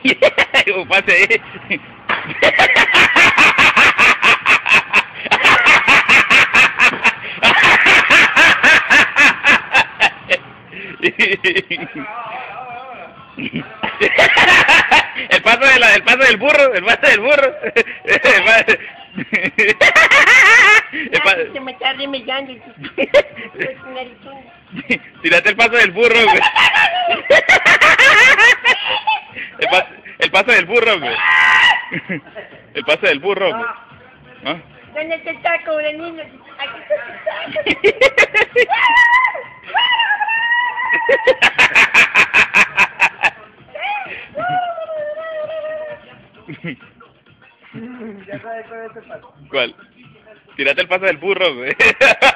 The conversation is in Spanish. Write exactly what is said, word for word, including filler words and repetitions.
Un pase ahí. El paso de la, el paso del burro, el paso del burro. El paso, el paso. Se me está remellando. Tírate el paso del burro, güey. El, pa, el paso del burro, güey. El paso del burro, güey. ¿Ah? ¿Dónde está el taco de niño? Aquí está el taco. Ya sabes cuál es el paso. ¿Cuál? Tírate el paso del burro, güey.